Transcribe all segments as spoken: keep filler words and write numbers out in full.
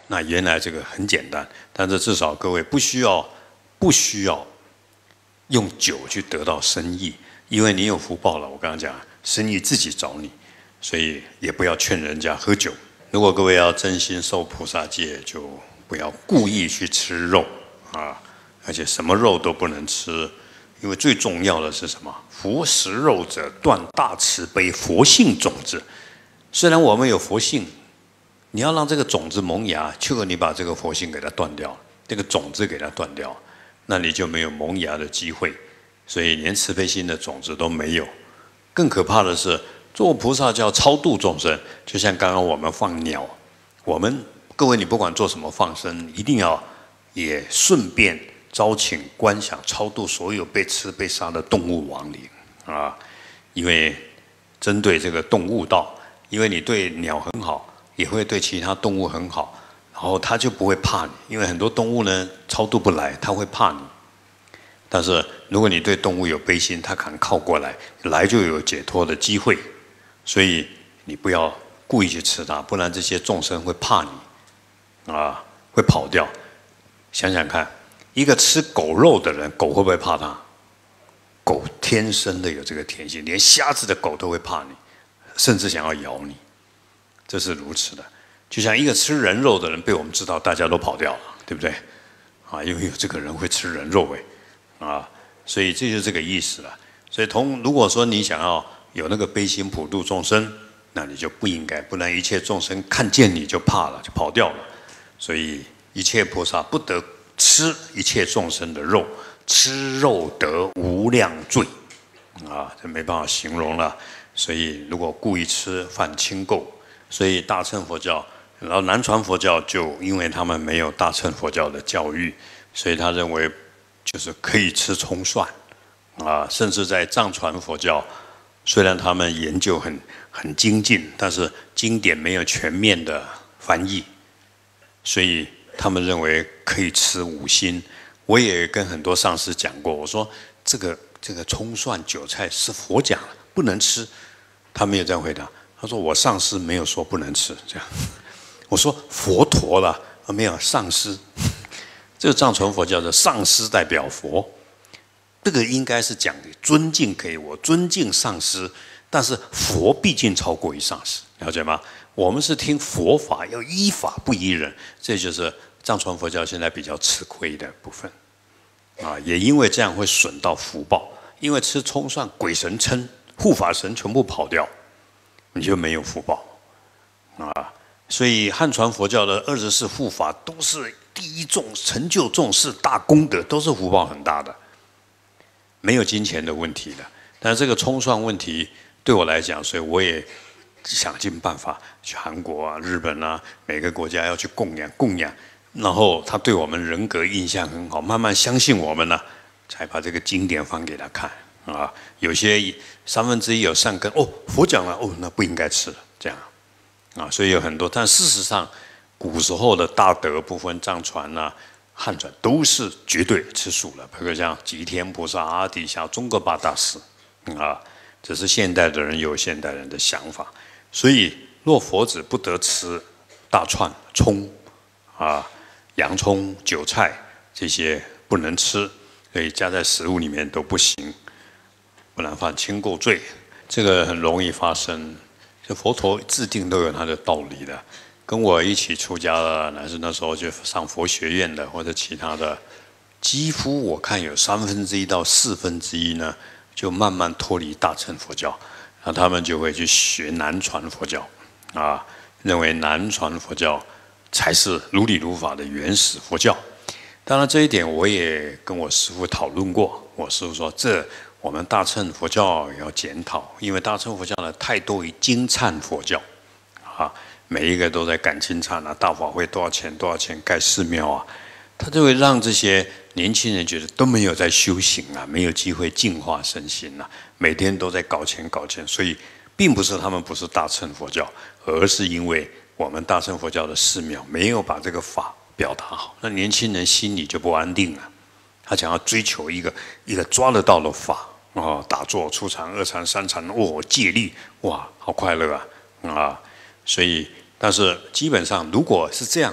那原来这个很简单，但是至少各位不需要不需要用酒去得到生意，因为你有福报了。我刚刚讲，生意自己找你，所以也不要劝人家喝酒。如果各位要真心受菩萨戒，就不要故意去吃肉啊，而且什么肉都不能吃，因为最重要的是什么？佛食肉者断大慈悲佛性种子。虽然我们有佛性，你要让这个种子萌芽，结果你把这个佛性给它断掉，这个种子给它断掉，那你就没有萌芽的机会，所以连慈悲心的种子都没有。更可怕的是，做菩萨叫超度众生，就像刚刚我们放鸟，我们各位你不管做什么放生，一定要也顺便招请观想超度所有被吃被杀的动物亡灵啊，因为针对这个动物道，因为你对鸟很好，也会对其他动物很好，然后它就不会怕你，因为很多动物呢超度不来，它会怕你。但是如果你对动物有悲心，它敢靠过来，来就有解脱的机会。所以你不要故意去吃它，不然这些众生会怕你，啊，会跑掉。想想看，一个吃狗肉的人，狗会不会怕他？狗天生的有这个天性，连瞎子的狗都会怕你，甚至想要咬你。这是如此的。就像一个吃人肉的人被我们知道，大家都跑掉了，对不对？啊，因为有这个人会吃人肉哎，啊，所以这就是这个意思了。所以同如果说你想要有那个悲心普度众生，那你就不应该，不然一切众生看见你就怕了，就跑掉了。所以一切菩萨不得吃一切众生的肉，吃肉得无量罪，啊，这没办法形容了。所以如果故意吃犯轻垢，所以大乘佛教，然后南传佛教就因为他们没有大乘佛教的教育，所以他认为就是可以吃葱蒜，啊，甚至在藏传佛教，虽然他们研究很很精进，但是经典没有全面的翻译，所以他们认为可以吃五辛。我也跟很多上师讲过，我说这个这个葱蒜韭菜是佛讲的，不能吃。他没有这样回答，他说我上师没有说不能吃，这样。我说佛陀了，没有上师。这个藏传佛教的上师代表佛，这个应该是讲的尊敬，可以我尊敬上师，但是佛毕竟超过于上师，了解吗？我们是听佛法，要依法不依人，这就是藏传佛教现在比较吃亏的部分啊，也因为这样会损到福报，因为吃葱蒜鬼神嗔，护法神全部跑掉，你就没有福报啊。所以汉传佛教的二十四护法都是第一重成就重视大功德，都是福报很大的，没有金钱的问题的。但是这个葱蒜问题对我来讲，所以我也想尽办法去韩国啊、日本啊，每个国家要去供养供养，然后他对我们人格印象很好，慢慢相信我们呢、啊，才把这个经典放给他看啊。有些三分之一有善根，哦，佛讲了，哦，那不应该吃了，这样啊。所以有很多，但事实上，古时候的大德部分藏传啊、汉传都是绝对吃素了，比如像吉天菩萨、阿底峡、宗喀巴大师啊，只是现代的人有现代人的想法。所以，若佛子不得吃大串、葱啊、洋葱、韭菜这些不能吃，所以加在食物里面都不行，不然犯轻垢罪。这个很容易发生。这佛陀制定都有他的道理的。跟我一起出家的，乃是那时候就上佛学院的，或者其他的，几乎我看有三分之一到四分之一呢，就慢慢脱离大乘佛教。那他们就会去学南传佛教，啊，认为南传佛教才是如理如法的原始佛教。当然这一点我也跟我师父讨论过，我师父说这我们大乘佛教也要检讨，因为大乘佛教呢太多于金灿佛教，啊，每一个都在赶金灿啊，大法会多少钱多少钱盖寺庙啊，他就会让这些年轻人觉得都没有在修行啊，没有机会净化身心啊，每天都在搞钱搞钱，所以并不是他们不是大乘佛教，而是因为我们大乘佛教的寺庙没有把这个法表达好，那年轻人心里就不安定了，他想要追求一个一个抓得到的法哦，打坐、初禅、二禅、三禅，哦，戒律，哇，好快乐啊啊！所以，但是基本上如果是这样，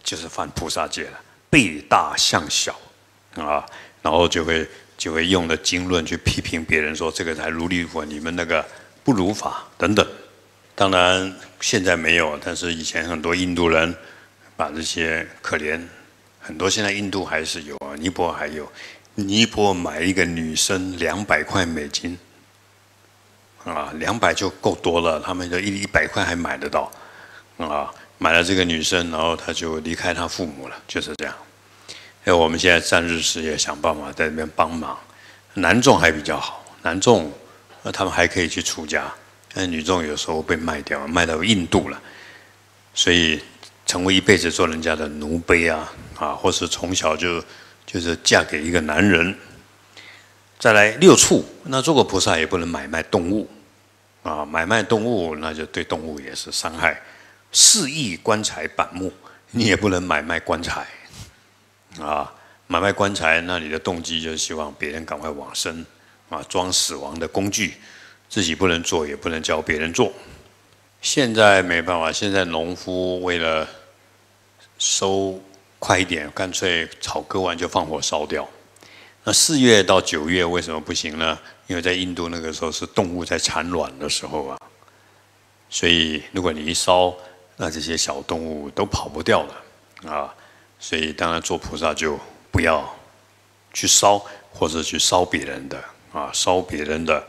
就是犯菩萨戒了，背大向小啊，然后就会就会用的经论去批评别人说这个才如理如法，你们那个不如法等等。当然现在没有，但是以前很多印度人把这些可怜，很多现在印度还是有啊，尼泊尔还有，尼泊尔买一个女生两百块美金。啊，两百就够多了，他们就一一百块还买得到，啊，买了这个女生，然后他就离开他父母了，就是这样。哎，我们现在战日事业想办法在那边帮忙，男众还比较好，男众他们还可以去出家，但女众有时候被卖掉，卖到印度了，所以成为一辈子做人家的奴婢啊，啊，或是从小就就是嫁给一个男人。再来六畜，那做个菩萨也不能买卖动物。啊，买卖动物那就对动物也是伤害。肆意棺材板木，你也不能买卖棺材。啊，买卖棺材，那你的动机就是希望别人赶快往生，啊，装死亡的工具，自己不能做，也不能教别人做。现在没办法，现在农夫为了收快一点，干脆草割完就放火烧掉。那四月到九月为什么不行呢？因为在印度那个时候是动物在产卵的时候啊，所以如果你一烧，那这些小动物都跑不掉了啊。所以当然做菩萨就不要去烧，或者去烧别人的啊，烧别人的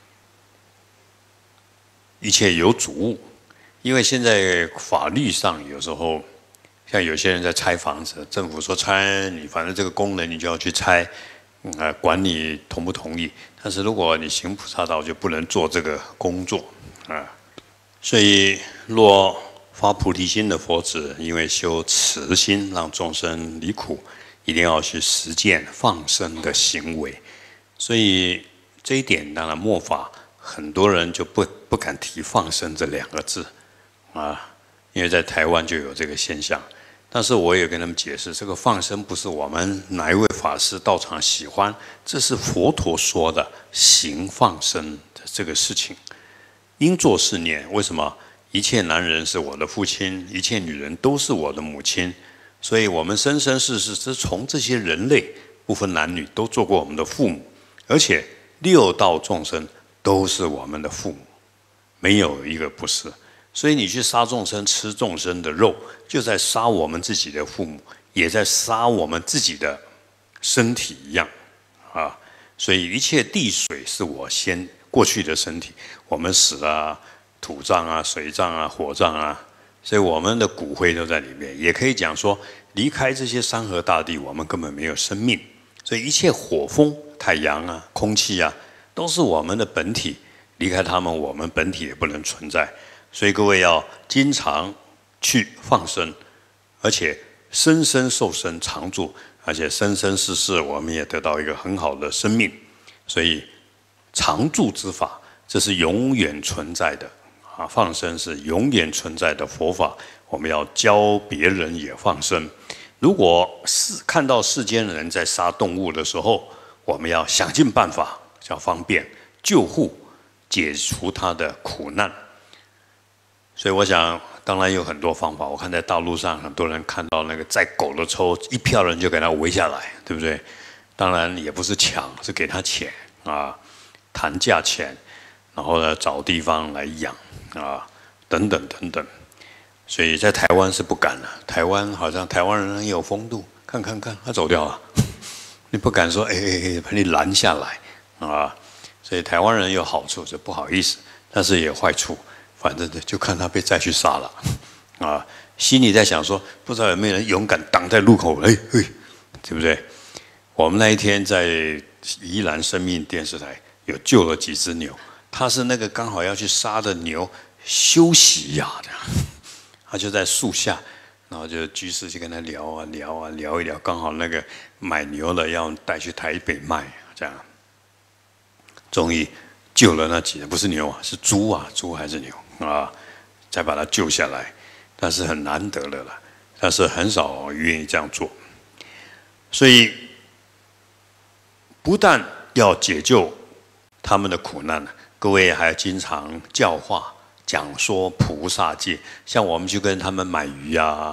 一切有主物。因为现在法律上有时候，像有些人在拆房子，政府说拆你，反正这个功能你就要去拆。呃，管你同不同意，但是如果你行菩萨道，就不能做这个工作啊。所以，若发菩提心的佛子，因为修慈心，让众生离苦，一定要去实践放生的行为。所以这一点，当然末法很多人就不不敢提放生这两个字啊，因为在台湾就有这个现象。但是我也跟他们解释，这个放生不是我们哪一位法师道场喜欢，这是佛陀说的行放生的这个事情。应作是念，为什么？一切男人是我的父亲，一切女人都是我的母亲，所以我们生生世世是从这些人类不分男女都做过我们的父母，而且六道众生都是我们的父母，没有一个不是。所以你去杀众生，吃众生的肉，就在杀我们自己的父母，也在杀我们自己的身体一样啊。所以一切地水是我先过去的身体，我们死了啊，土葬啊、水葬啊、火葬啊，所以我们的骨灰都在里面。也可以讲说，离开这些山河大地，我们根本没有生命。所以一切火风、太阳啊、空气啊，都是我们的本体，离开他们，我们本体也不能存在。所以各位要经常去放生，而且生生受生常住，而且生生世世我们也得到一个很好的生命。所以常住之法，这是永远存在的啊！放生是永远存在的佛法，我们要教别人也放生。如果是看到世间人在杀动物的时候，我们要想尽办法，要方便救护，解除他的苦难。所以我想，当然有很多方法。我看在大陆上，很多人看到那个载狗的车，一票人就给他围下来，对不对？当然也不是抢，是给他钱啊，谈价钱，然后呢找地方来养啊，等等等等。所以在台湾是不敢了。台湾好像台湾人很有风度，看看看，他走掉了，你不敢说哎哎哎，把你拦下来啊。所以台湾人有好处，是不好意思，但是也有坏处。反正就看他被再去杀了，啊，心里在想说，不知道有没有人勇敢挡在路口，哎哎，对不对？我们那一天在宜兰生命电视台有救了几只牛，他是那个刚好要去杀的牛休息呀，这样，他就在树下，然后就居士就跟他聊啊聊啊聊一聊，刚好那个买牛的要带去台北卖，这样，终于救了那几只，不是牛啊，是猪啊，猪还是牛？啊，再把它救下来，但是很难得了啦，但是很少愿意这样做。所以，不但要解救他们的苦难，各位还经常教化、讲说菩萨戒。像我们去跟他们买鱼啊，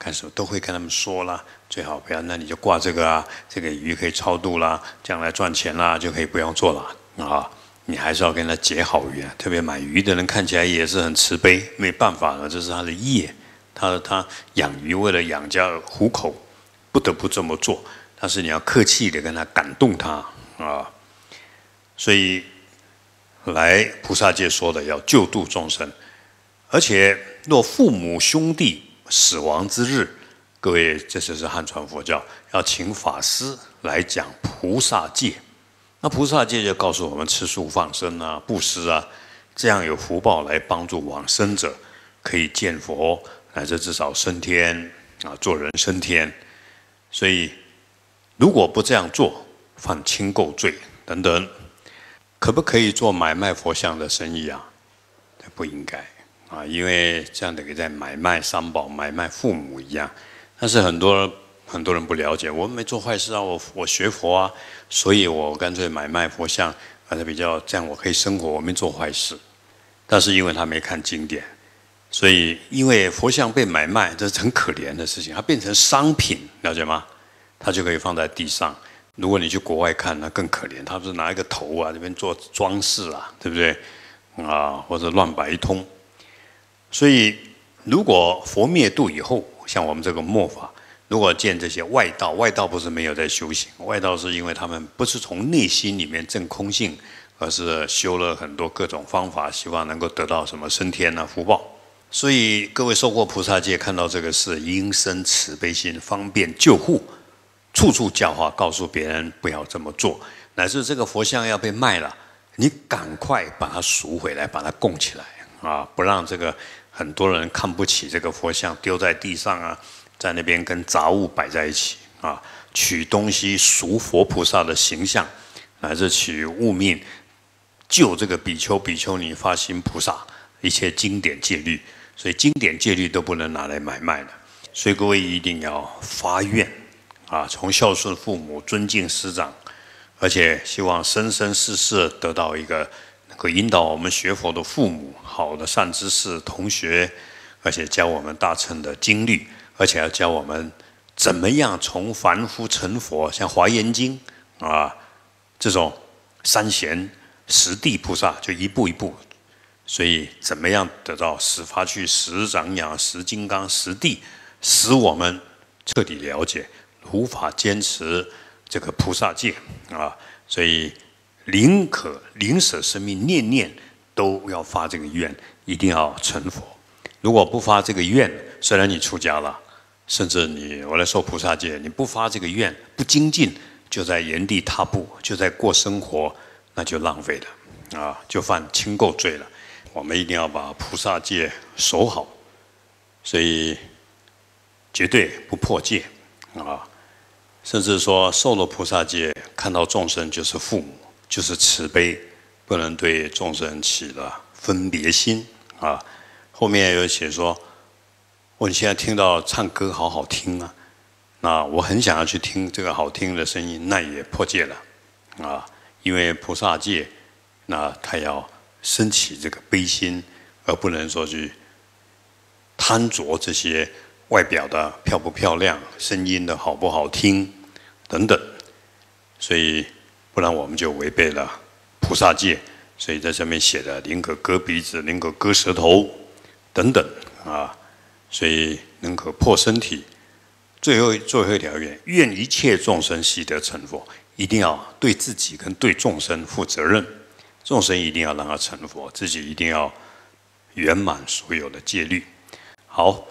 干什么都会跟他们说啦，最好不要，那你就挂这个啊，这个鱼可以超度啦，将来赚钱啦，就可以不用做了啊。你还是要跟他结好缘，特别买鱼的人看起来也是很慈悲，没办法了，这是他的业，他他养鱼为了养家糊口，不得不这么做。但是你要客气的跟他感动他啊，所以来菩萨戒说的要救度众生，而且若父母兄弟死亡之日，各位这就是汉传佛教要请法师来讲菩萨戒。那菩萨戒就告诉我们吃素放生啊、布施啊，这样有福报来帮助往生者可以见佛，乃至至少升天啊，做人升天。所以如果不这样做，犯轻垢罪等等，可不可以做买卖佛像的生意啊？不应该啊，因为这样等于在买卖三宝、买卖父母一样。但是很多很多人不了解，我没做坏事啊，我我学佛啊，所以我干脆买卖佛像，反正比较这样我可以生活，我没做坏事。但是因为他没看经典，所以因为佛像被买卖，这是很可怜的事情，它变成商品，了解吗？它就可以放在地上。如果你去国外看，那更可怜，他不是拿一个头啊，这边做装饰啊，对不对？啊，或者乱摆一通。所以如果佛灭度以后，像我们这个末法，如果见这些外道，外道不是没有在修行，外道是因为他们不是从内心里面证空性，而是修了很多各种方法，希望能够得到什么升天啊、福报。所以各位受过菩萨戒，看到这个事，应生慈悲心，方便救护，处处教化，告诉别人不要这么做。乃至这个佛像要被卖了，你赶快把它赎回来，把它供起来啊！不让这个很多人看不起这个佛像，丢在地上啊，在那边跟杂物摆在一起啊，取东西赎佛菩萨的形象，乃至取物命救这个比丘比丘尼发心菩萨，一切经典戒律，所以经典戒律都不能拿来买卖的。所以各位一定要发愿啊，从孝顺父母、尊敬师长，而且希望生生世世得到一个能够引导我们学佛的父母，好的善知识同学，而且教我们大乘的经律，而且要教我们怎么样从凡夫成佛，像《华严经》啊这种三贤十地菩萨就一步一步，所以怎么样得到十发趣、十长养、十金刚、十地，使我们彻底了解无法坚持这个菩萨戒啊，所以宁可宁舍生命，念念都要发这个愿，一定要成佛。如果不发这个愿，虽然你出家了，甚至你我来受菩萨戒，你不发这个愿，不精进，就在原地踏步，就在过生活，那就浪费了啊，就犯轻垢罪了。我们一定要把菩萨戒守好，所以绝对不破戒啊。甚至说受了菩萨戒，看到众生就是父母，就是慈悲，不能对众生起了分别心啊。后面有写说，我现在听到唱歌好好听啊，那我很想要去听这个好听的声音，那也破戒了啊。因为菩萨戒，那他要升起这个悲心，而不能说去贪着这些外表的漂不漂亮、声音的好不好听等等，所以不然我们就违背了菩萨戒。所以在上面写的宁可割鼻子，宁可割舌头等等啊，所以宁可破身体。最后最后一条愿，愿一切众生悉得成佛，一定要对自己跟对众生负责任。众生一定要让他成佛，自己一定要圆满所有的戒律。好。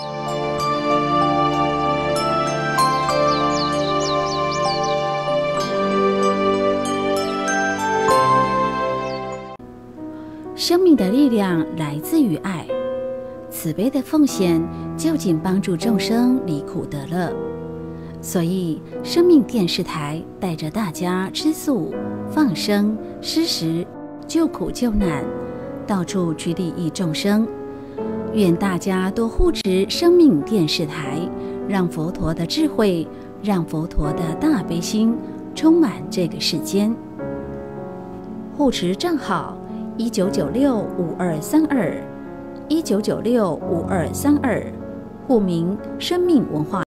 生命的力量来自于爱，慈悲的奉献就近帮助众生离苦得乐。所以，生命电视台带着大家吃素、放生、施食、救苦救难，到处去利益众生。愿大家多护持生命电视台，让佛陀的智慧，让佛陀的大悲心充满这个世间。护持账号一九九六五二三二，一九九六五二三二， 户名生命文化